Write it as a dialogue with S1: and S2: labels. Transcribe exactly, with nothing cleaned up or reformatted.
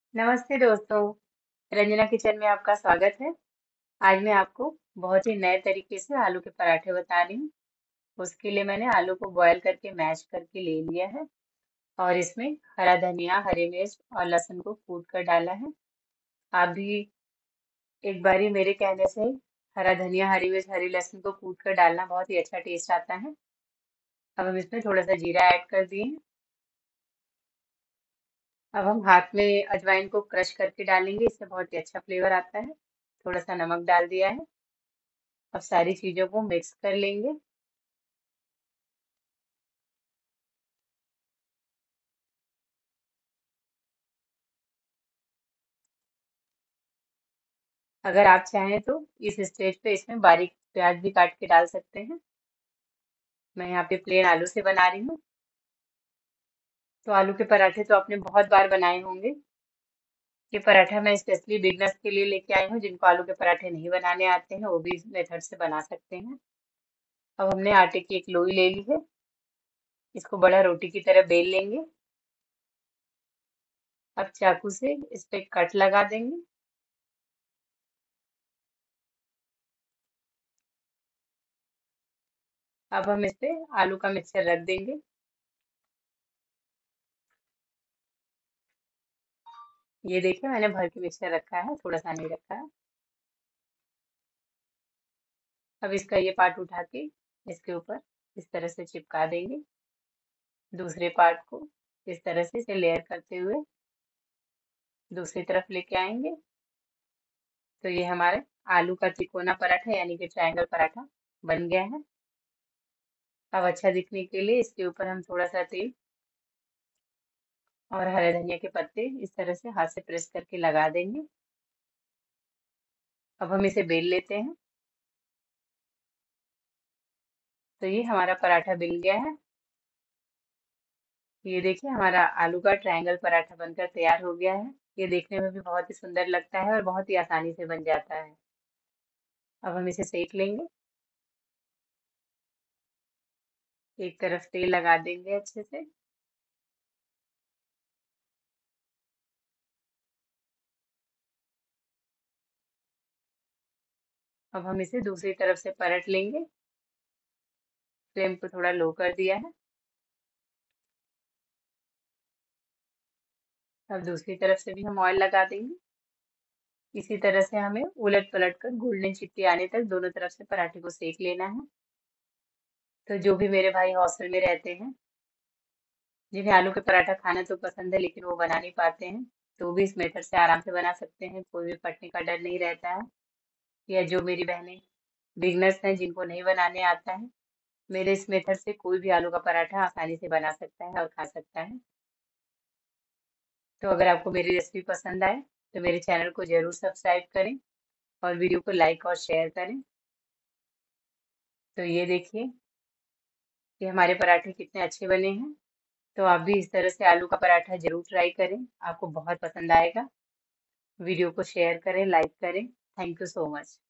S1: नमस्ते दोस्तों। रंजना किचन में आपका स्वागत है। आज मैं आपको बहुत ही नए तरीके से आलू के पराठे बता रही हूँ। उसके लिए मैंने आलू को बॉयल करके मैश करके ले लिया है और इसमें हरा धनिया, हरी मिर्च और लहसुन को कूट कर डाला है। आप भी एक बारी मेरे कहने से हरा धनिया, हरी मिर्च, हरी लहसुन को कूट कर डालना, बहुत ही अच्छा टेस्ट आता है। अब हम इसमें थोड़ा सा जीरा ऐड कर दिए हैं। अब हम हाथ में अजवाइन को क्रश करके डालेंगे, इससे बहुत ही अच्छा फ्लेवर आता है। थोड़ा सा नमक डाल दिया है। अब सारी चीजों को मिक्स कर लेंगे। अगर आप चाहें तो इस स्टेज पे इसमें बारीक प्याज भी काट के डाल सकते हैं। मैं यहाँ पे प्लेन आलू से बना रही हूँ। तो आलू के पराठे तो आपने बहुत बार बनाए होंगे। ये पराठा मैं स्पेशली बिगनर्स के लिए लेके आई हूँ, जिनको आलू के पराठे नहीं बनाने आते हैं वो भी इस मेथड से बना सकते हैं। अब हमने आटे की एक लोई ले ली है। इसको बड़ा रोटी की तरह बेल लेंगे। अब चाकू से इस पे कट लगा देंगे। अब हम इस पे आलू का मिक्सचर रख देंगे। ये देखिए, मैंने भर के मिक्सचर रखा है, थोड़ा सा नहीं रखा है। अब इसका ये पार्ट उठा के इसके ऊपर इस तरह से चिपका देंगे। दूसरे पार्ट को इस तरह से इसे लेयर करते हुए दूसरी तरफ लेके आएंगे। तो ये हमारे आलू का तिकोना पराठा यानी कि ट्रायंगल पराठा बन गया है। अब अच्छा दिखने के लिए इसके ऊपर हम थोड़ा सा तेल और हरे धनिया के पत्ते इस तरह से हाथ से प्रेस करके लगा देंगे। अब हम इसे बेल लेते हैं। तो ये हमारा पराठा बिल गया है। ये देखिए, हमारा आलू का ट्रायंगल पराठा बनकर तैयार हो गया है। ये देखने में भी बहुत ही सुंदर लगता है और बहुत ही आसानी से बन जाता है। अब हम इसे सेक लेंगे। एक तरफ तेल लगा देंगे अच्छे से। अब हम इसे दूसरी तरफ से पलट लेंगे। फ्लेम को थोड़ा लो कर दिया है। अब दूसरी तरफ से भी हम ऑयल लगा देंगे। इसी तरह से हमें उलट पलट कर गोल्डन चिट्टी आने तक दोनों तरफ से पराठे को सेक लेना है। तो जो भी मेरे भाई हॉस्टल में रहते हैं, जिन्हें आलू के पराठा खाना तो पसंद है लेकिन वो बना नहीं पाते हैं, तो वो भी इस मेथड से आराम से बना सकते हैं। कोई भी फटने का डर नहीं रहता है। या जो मेरी बहनें बिगनर्स हैं, जिनको नहीं बनाने आता है, मेरे इस मेथड से कोई भी आलू का पराठा आसानी से बना सकता है और खा सकता है। तो अगर आपको मेरी रेसिपी पसंद आए तो मेरे चैनल को जरूर सब्सक्राइब करें और वीडियो को लाइक और शेयर करें। तो ये देखिए कि हमारे पराठे कितने अच्छे बने हैं। तो आप भी इस तरह से आलू का पराठा जरूर ट्राई करें, आपको बहुत पसंद आएगा। वीडियो को शेयर करें, लाइक करें। Thank you so much.